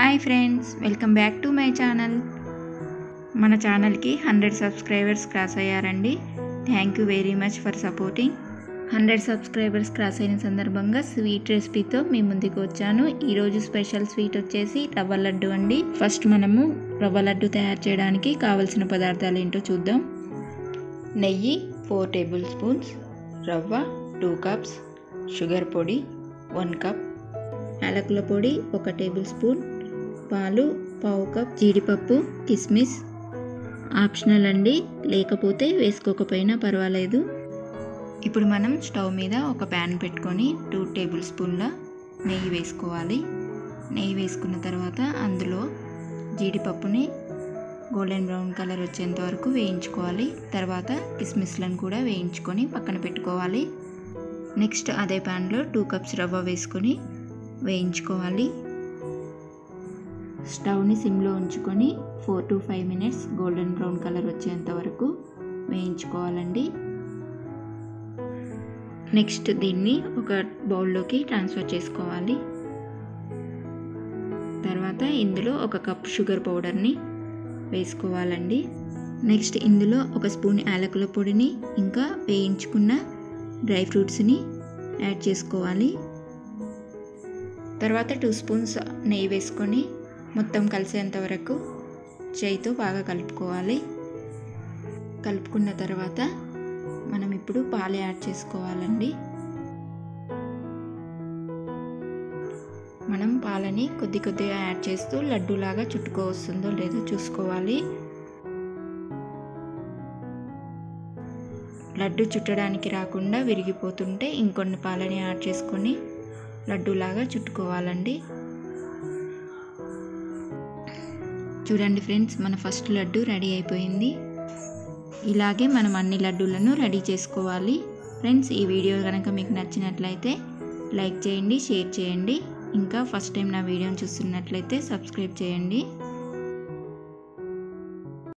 Hi friends, welcome back to my channel. మన ఛానల్కి 100 subscribers cross అయ్యారండి. Thank you very much for supporting. 100 subscribers cross అయిన సందర్భంగా sweet రెసిపీతో మీ ముందుకు వచ్చాను. ఈరోజు స్పెషల్ స్వీట్ వచ్చేసి రవ్వ లడ్డు అండి. ఫస్ట్ మనము రవ్వ లడ్డు తయారు చేయడానికి కావలసిన పదార్థాలు ఏంటో చూద్దాం. నెయ్యి 4 టేబుల్ స్పూన్స్, రవ్వ 2 కప్స్, షుగర్ పొడి 1 కప్, యాలకుల పొడి 1 టేబుల్ స్పూన్, పాలు 1/2 కప్, జీడిపప్పు, కిస్మిస్ ఆప్షనల్ అండి, లేకపోతే వేసుకోకపోయినా పర్వాలేదు. ఇప్పుడు మనం స్టవ్ మీద ఒక ప్యాన్ పెట్టుకొని 2 టేబుల్ స్పూన్ల నెయ్యి వేసుకోవాలి. నెయ్యి వేసుకున్న తర్వాత అందులో జీడిపప్పుని గోల్డెన్ బ్రౌన్ కలర్ వచ్చేంత వరకు వేయించుకోవాలి. తర్వాత కిస్మిస్లను కూడా వేయించుకొని పక్కన పెట్టుకోవాలి. నెక్స్ట్ అదే ప్యాన్లో 2 కప్స్ రవ్వ వేసుకొని వేయించుకోవాలి. స్టవ్ని సిమ్లో ఉంచుకొని 4 to 5 minutes golden brown colour వచ్చేంత వరకు వేయించుకోవాలండి. నెక్స్ట్ దీన్ని ఒక బౌల్లోకి ట్రాన్స్ఫర్ చేసుకోవాలి. తర్వాత ఇందులో 1 కప్ షుగర్ పౌడర్ని వేసుకోవాలండి. నెక్స్ట్ ఇందులో 1 స్పూన్ యాలకుల పొడిని ఇంకా వేయించుకున్న డ్రై ఫ్రూట్స్ని యాడ్ చేసుకోవాలి. తర్వాత 2 స్పూన్స్ నెయ్యి వేసుకొని మొత్తం కలిసేంత వరకు చేయితో బాగా కలుపుకోవాలి. కలుపుకున్న తర్వాత మనం ఇప్పుడు పాలు యాడ్ చేసుకోవాలండి. మనం పాలని కొద్ది కొద్దిగా యాడ్ చేస్తూ లడ్డూలాగా చుట్టుకోవస్తుందో లేదో చూసుకోవాలి. లడ్డు చుట్టడానికి రాకుండా విరిగిపోతుంటే ఇంకొన్ని పాలని యాడ్ చేసుకొని లడ్డూలాగా చుట్టుకోవాలండి. చూడండి ఫ్రెండ్స్, మన ఫస్ట్ లడ్డు రెడీ అయిపోయింది. ఇలాగే మనం అన్ని లడ్డూలను రెడీ చేసుకోవాలి. ఫ్రెండ్స్, ఈ వీడియో కనుక మీకు నచ్చినట్లయితే లైక్ చేయండి, షేర్ చేయండి. ఇంకా ఫస్ట్ టైం నా వీడియోని చూస్తున్నట్లయితే సబ్స్క్రైబ్ చేయండి.